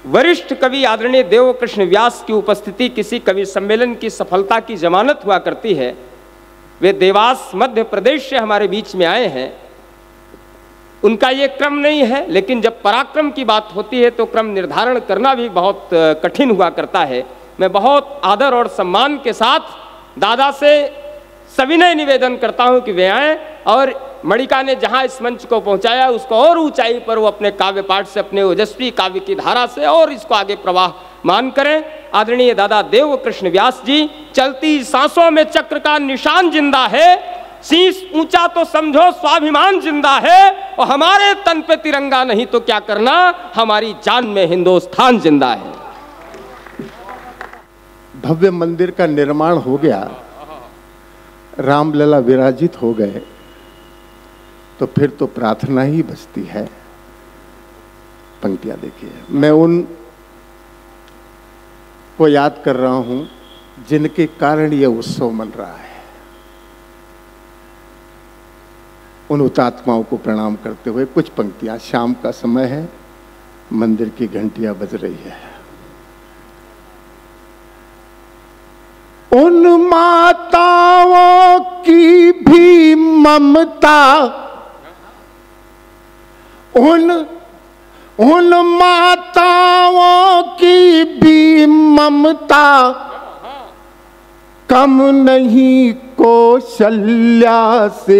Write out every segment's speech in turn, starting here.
वरिष्ठ कवि आदरणीय देवकृष्ण व्यास की उपस्थिति किसी कवि सम्मेलन की सफलता की जमानत हुआ करती है। वे देवास मध्य प्रदेश से हमारे बीच में आए हैं। उनका ये क्रम नहीं है, लेकिन जब पराक्रम की बात होती है तो क्रम निर्धारण करना भी बहुत कठिन हुआ करता है। मैं बहुत आदर और सम्मान के साथ दादा से सविनय निवेदन करता हूं कि वे आए और मणिका ने जहां इस मंच को पहुंचाया उसको और ऊंचाई पर वो अपने काव्य पाठ से, अपने ओजस्वी काव्य की धारा से और इसको आगे प्रवाह मान करें। आदरणीय दादा देवकृष्ण व्यास जी, चलती सांसों में चक्र का निशान जिंदा है, शीश ऊंचा तो समझो स्वाभिमान जिंदा है, और हमारे तन पे तिरंगा नहीं तो क्या करना, हमारी जान में हिंदुस्तान जिंदा है। भव्य मंदिर का निर्माण हो गया, रामलला विराजित हो गए, तो फिर तो प्रार्थना ही बचती है। पंक्तियां देखिए, मैं उन को याद कर रहा हूं जिनके कारण यह उत्सव मन रहा है। उन हुतात्माओं को प्रणाम करते हुए कुछ पंक्तियां। शाम का समय है, मंदिर की घंटियां बज रही है। उन माताओं की भी ममता, उन माताओं की भी ममता कम नहीं कौशल्या से,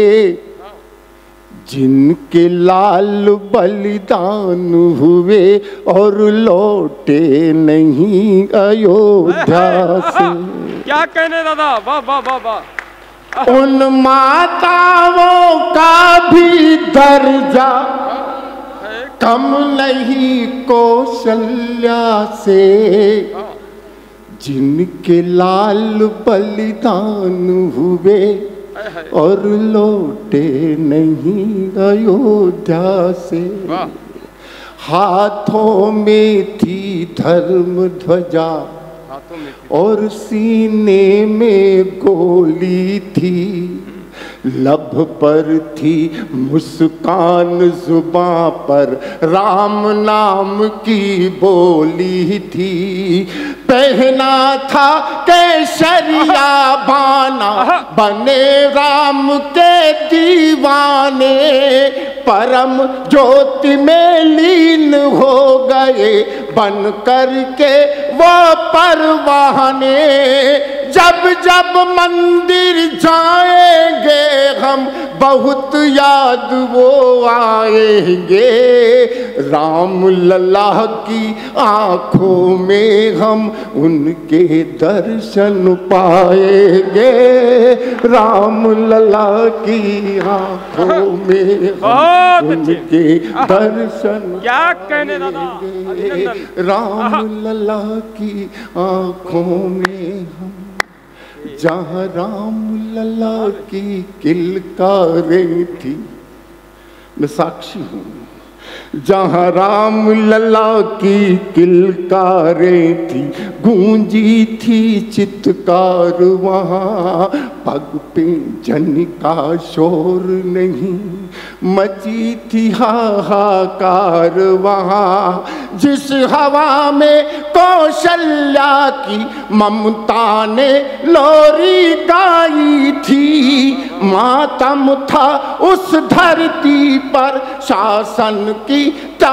जिनके लाल बलिदान हुए और लौटे नहीं अयोध्या से। क्या कहने दादा, वाह वाह वाह वाह। उन माताओं का भी दर्जा कम नहीं कौशल्या से, जिनके लाल बलिदान हुए और लौटे नहीं अयोध्या से। हाथों में थी धर्म ध्वजा और सीने में गोली थी, लब पर थी मुस्कान, जुबां पर राम नाम की बोली थी, पहना था केसरिया बाना, बने राम के दीवाने, परम ज्योति में लीन हो गए बन करके वो परवाने। जब जब मंदिर जाएंगे हम बहुत याद वो आएंगे, राम लला की आंखों में हम उनके दर्शन पाएंगे, राम लला की आंखों में हम उनके दर्शन। क्या कहने दादा, राम लला की आंखों में हम, जहाँ राम लला की किलकारें थी, मैं साक्षी हूँ, जहाँ राम लला की किलकारें थी, गूंजी थी चित्कार वहाँ, पग पे जन का शोर नहीं, मची थी हाहाकार वहाँ, जिस हवा में कौशल्या की ममता ने लोरी गाई थी, मातम था उस धरती पर शासन की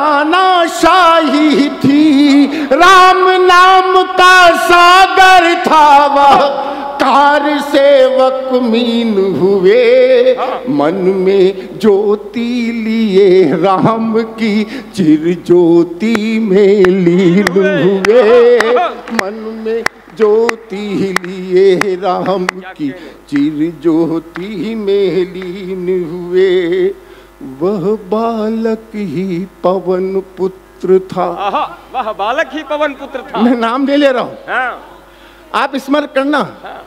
तानाशाही थी, राम नाम का सागर था वह, कार सेवक मीन हुए, मन में ज्योति लिए राम की चिर ज्योति में लीन हुए, मन में ज्योति लिए राम की चिर ज्योति में लीन हुए। वह बालक ही पवन पुत्र था। वह बालक ही पवन पुत्र था। मैं नाम ले ले रहा हूँ, आप स्मरण करना।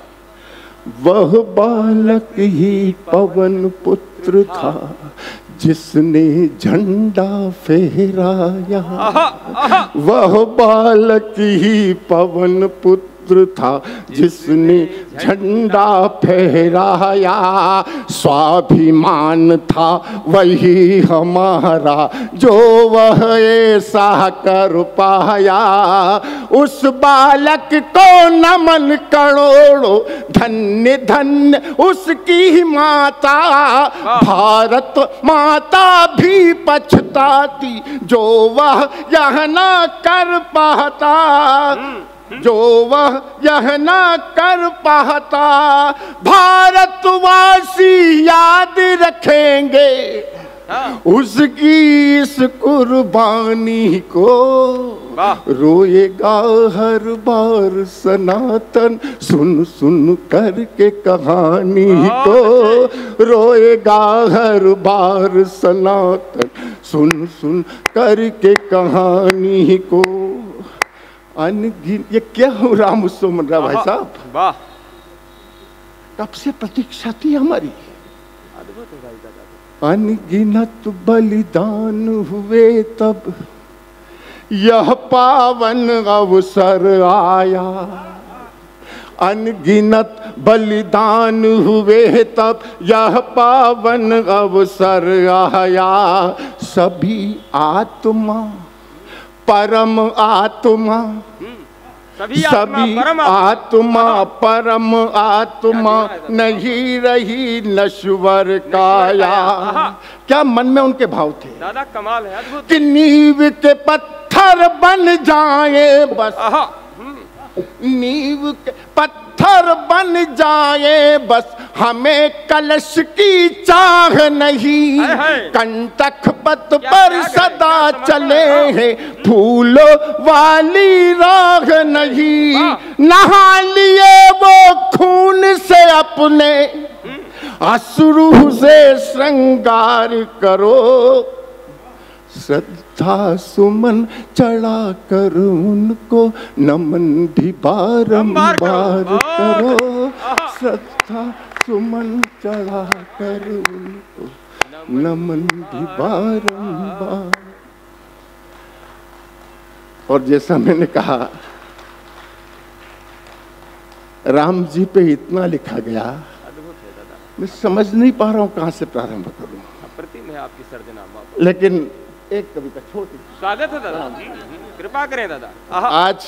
वह बालक ही पवन पुत्र था, जिसने झंडा फहराया। वह बालक ही पवन पुत्र पुत्र था जिसने झंडा फहराया, स्वाभिमान था वही हमारा जो वह ऐसा कर पाया। उस बालक को नमन करोड़ों, धन्य धन्य उसकी माता। भारत माता भी पछताती जो वह यह ना कर पाता, जो वह यह ना कर पाता। भारतवासी याद रखेंगे उसकी इस कुर्बानी को, रोएगा हर बार सनातन सुन सुन करके कहानी को, रोएगा हर बार सनातन सुन सुन करके कहानी को। अनगिन, ये क्या हो राम सुमन रहा भाई साहब, वाह, कब से प्रतीक्षा थी हमारी। अनगिनत बलिदान हुए तब यह पावन अवसर आया, अनगिनत बलिदान हुए तब यह पावन अवसर आया। सभी आत्मा परम आत्मा, सभी आत्मा परम आत्मा नहीं रही नश्वर काया। क्या मन में उनके भाव थे दादा, कमाल है, अद्भुत। कि नींव के पत्थर बन जाए बस, नींव के पत्थर बन जाए बस, हमें कलश की चाह नहीं। कंटक पथ पर सदा चले हैं, फूलों वाली राह नहीं। नहा लिए वो खून से अपने, अश्रु से श्रृंगार करो। श्रद्धा सुमन चढ़ा कर उनको नमन भी बारंबार करो। श्रद्धा सुमन चढ़ा कर उनको नमन भी बारंबार। और जैसा मैंने कहा, राम जी पे इतना लिखा गया, मैं समझ नहीं पा रहा हूं कहां से प्रारंभ करूं। अप्रतिम है आपकी सर्जना। लेकिन एक कविता छोटी, स्वागत है दादा, कृपा करें दादा। आज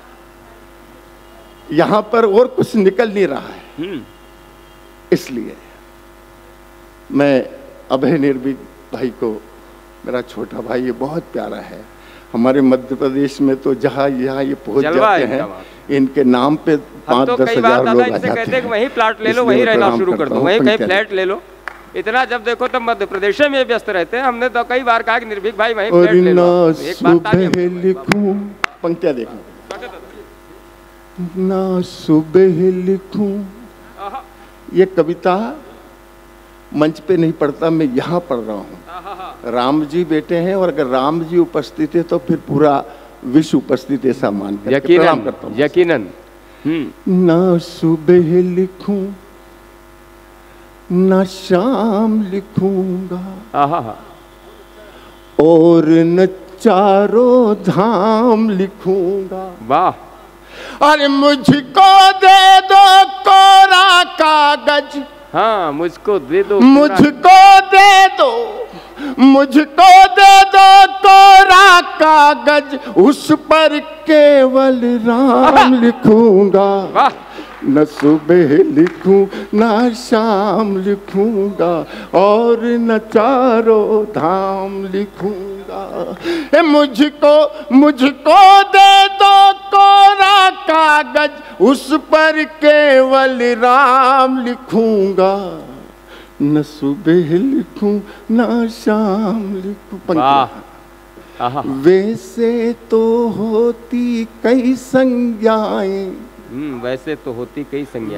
यहां पर और कुछ निकल नहीं रहा है, इसलिए मैं अभय निर्भीक भाई को, मेरा छोटा भाई, ये बहुत प्यारा है हमारे मध्य प्रदेश में। तो जहाँ यहाँ ये पहुंच जाते हैं, इनके नाम पे 5-10 हजार लोग आ जाते हैं। वहीं प्लाट ले लो, वहीं रहना शुरू कर दो, वहीं कहीं फ्लैट ले लो। इतना जब देखो तब मध्य प्रदेश में व्यस्त रहते हैं। हमने तो कई बार कहा कि निर्भीक भाई वहीं फ्लैट ले लो। एक बात लिखूं, पंक्तियां देखना, ना सुबह लिखूं। ये कविता मंच पे नहीं पढ़ता, मैं यहाँ पढ़ रहा हूँ। राम जी बेटे हैं, और अगर राम जी उपस्थित है तो फिर पूरा विश्व उपस्थित ऐसा मान कर प्रणाम करता हूँ। यकीनन। ना सुबह लिखूं न शाम लिखूंगा, और न चारों धाम लिखूंगा। वाह। अरे मुझको दे दो कोरा कागज, हाँ मुझको दे दो, मुझको दे दो, मुझको दे दो कोरा कागज, उस पर केवल राम लिखूंगा। वाह। न सुबह लिखूं न शाम लिखूंगा, और न चारों धाम लिखूंगा। मुझको दे दो कोरा कागज, उस पर केवल राम लिखूंगा। न सुबह लिखूं न शाम लिखूं। वैसे तो होती कई संज्ञाएं, वैसे तो होती कई संज्ञाएं,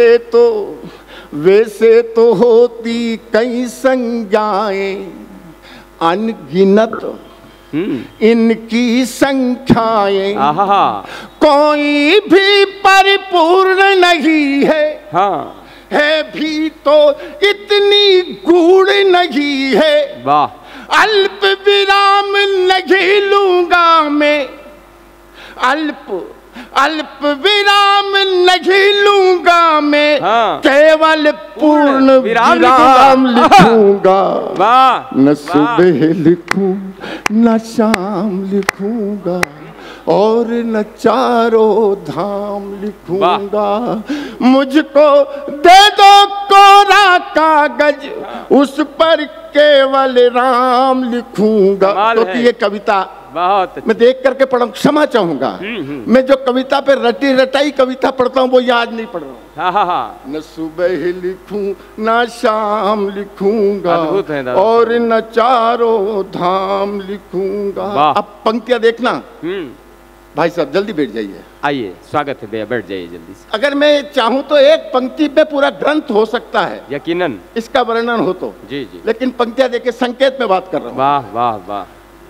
वैसे तो होती कई संज्ञाएं, अनगिनत इनकी संख्याएं। कोई भी परिपूर्ण नहीं है, हाँ है भी तो इतनी गूढ़ नहीं है। वाह। अल्प विराम नहीं लूंगा मैं, अल्प अल्प विराम नहीं लूंगा मैं, हाँ। केवल पूर्ण विराम लिखूंगा। वाह, न सुबह लिखूं न शाम लिखूंगा, और न चारों धाम लिखूंगा। मुझको दे दो कोरा कागज, उस पर केवल राम लिखूंगा। तो ये कविता बहुत मैं देख करके पढ़ा, क्षमा चाहूंगा। मैं जो कविता पे रटी रटाई कविता पढ़ता हूँ वो याद नहीं पढ़ रहा हूँ। हाँ। न सुबह लिखूं न शाम लिखूंगा, अद्भुत है दादा। और न चारों धाम लिखूंगा। अब पंक्तियां देखना भाई साहब, जल्दी बैठ जाइए। आइए, स्वागत है भैया, बैठ जाइए जल्दी से। अगर मैं चाहूं तो एक पंक्ति पे पूरा ग्रंथ हो सकता है, यकीनन इसका वर्णन हो तो। जी जी। लेकिन पंक्तियां देखे, संकेत में बात कर रहा हूं। वाह वाह वाह।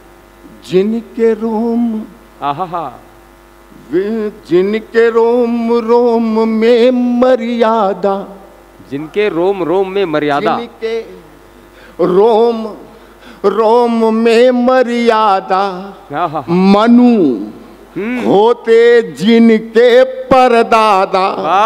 जिनके रोम, आहा, वे जिनके रोम रोम में मर्यादा, जिनके रोम रोम में मर्यादा, जिनके रोम रोम में मर्यादा, मनु होते जिनके परदादा।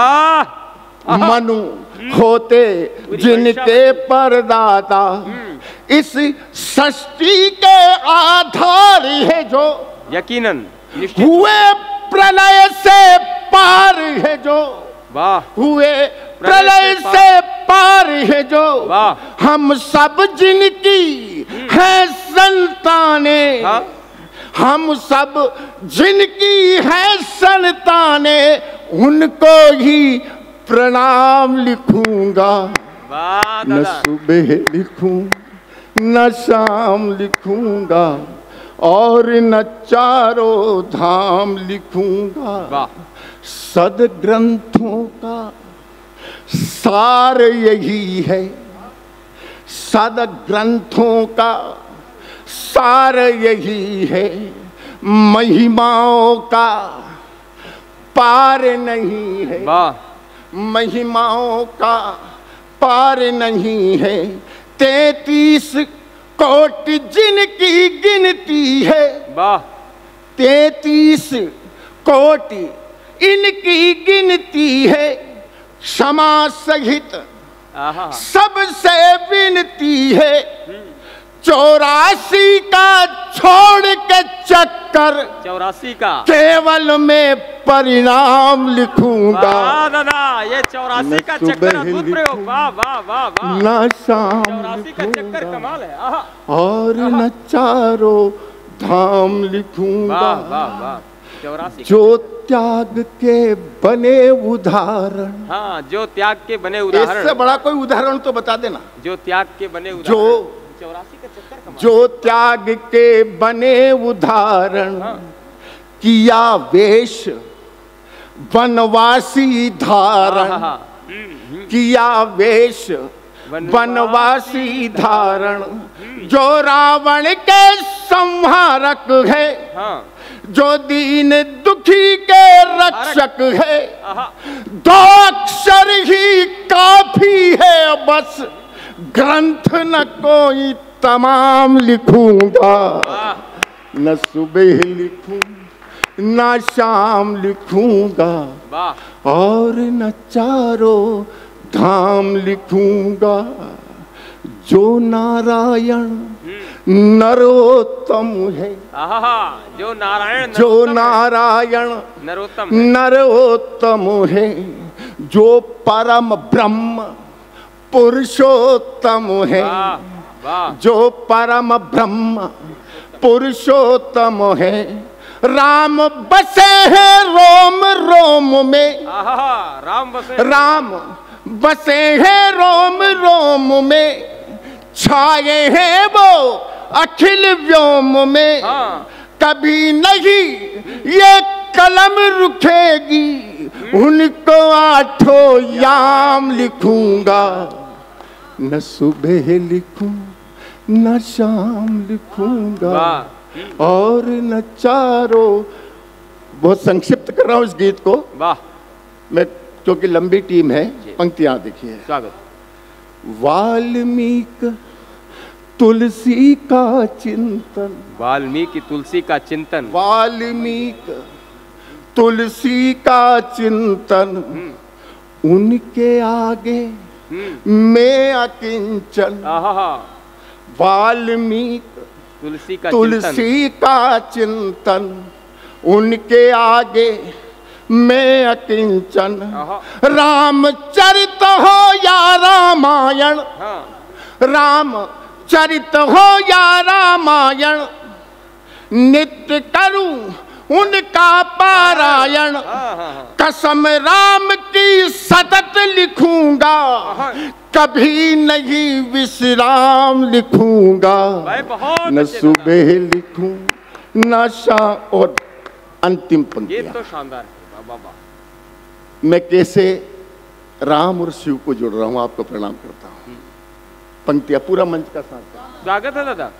मनु होते जिनके परदादा, इस सृष्टि के आधार है जो, यकीनन हुए प्रलय से पार है जो, वाह, हुए प्रलय से पार है जो, वाह, हम सब जिनकी है संताने, हम सब जिनकी है संताने, उनको ही प्रणाम लिखूंगा। न सुबह लिखूं न शाम लिखूंगा, और न चारों धाम लिखूंगा। सदग्रंथों का सार यही है, सदग्रंथों का सार यही है, महिमाओं का पार नहीं है, महिमाओं का पार नहीं है। 33 कोटि जिनकी गिनती है, 33 कोटि इनकी गिनती है, क्षमा सहित सबसे विनती है। 84 का छोड़ के चक्कर, 84 का केवल मैं परिणाम लिखूंगा। दादा, ये 84 का चक्कर अद्भुत प्रयोग, वाह वाह वाह वाह। न शाम 84 का चक्कर कमाल है, और न चारों धाम लिखूंगा। वाह वाह वाह। 84 जो त्याग के बने उदाहरण, हाँ, जो त्याग के बने उदाहरण, इससे बड़ा कोई उदाहरण तो बता देना। जो त्याग के बने उदाहरण, जो 84 का चक्कर, जो त्याग के बने उदाहरण, किया वेश वनवासी धारण, किया वेश वनवासी धारण, जो रावण के संहारक है, जो दीन दुखी के रक्षक है। 2 अक्षर ही काफी है बस, ग्रंथ न कोई तमाम लिखूंगा। न सुबह लिखूं न शाम लिखूंगा, और न चारों धाम लिखूंगा। जो नारायण नरोत्तम है, जो नारायण नरोत्तम है, जो परम ब्रह्म पुरुषोत्तम है, जो परम ब्रह्म पुरुषोत्तम है। राम बसे हैं रोम रोम में, राम बसे हैं रोम रोम में, छाए हैं वो अखिल व्योम में। कभी नहीं ये कलम रुकेगी, उनको 8 याम लिखूंगा। न सुबह लिखूं न शाम लिखूंगा, और न चारों। बहुत संक्षिप्त कर रहा हूं इस गीत को, वाह, मैं, क्योंकि लंबी टीम है। पंक्तियां देखिए। स्वागत। वाल्मीकि तुलसी का चिंतन, वाल्मीकि तुलसी का चिंतन, वाल्मीकि तुलसी का चिंतन उनके आगे मैं अकिंचन। वाल्मीकि तुलसी का चिंतन उनके आगे मैं अकिंचन। रामचरित हो या रामायण, रामचरित हो या रामायण, नित्य करूं उनका पारायण। कसम राम की सतत लिखूंगा, कभी नहीं विश्राम लिखूंगा। न सुबह लिखूं न शाम। और अंतिम पंक्ति, ये तो शानदार है बाबा। मैं कैसे राम और शिव को जोड़ रहा हूं, आपको प्रणाम करता हूं। पंक्तियां पूरा मंच का साथ स्वागत है दादा।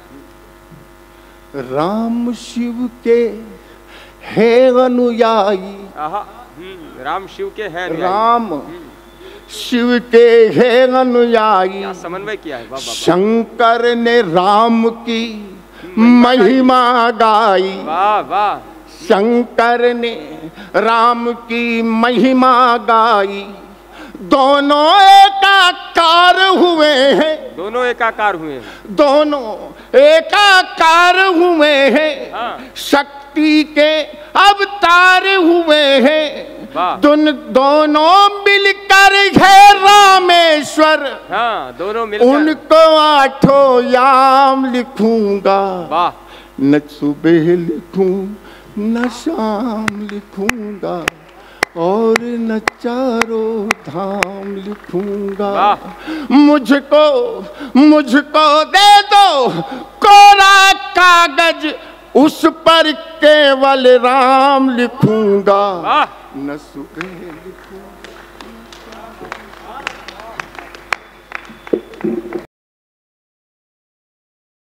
राम शिव के है अनुयायी, राम शिव के है अनुयायी। राम शिव के है अनुयायी, समन्वय किया है बाबा। शंकर ने राम की महिमा गाई। वाह वाह। शंकर ने राम की महिमा गाई। दोनों एकाकार हुए हैं, दोनों एकाकार हुए हैं, दोनों एकाकार हुए हैं। शक्ति के अवतार हुए हैं। दोनों मिलकर है रामेश्वर। दोनों मिलकर उनको 8 याम लिखूंगा। न सुबह लिखूं न शाम लिखूंगा, और न चारों धाम लिखूंगा। मुझको दे दो कोरा कागज, उस पर केवल राम लिखूंगा। न सुबह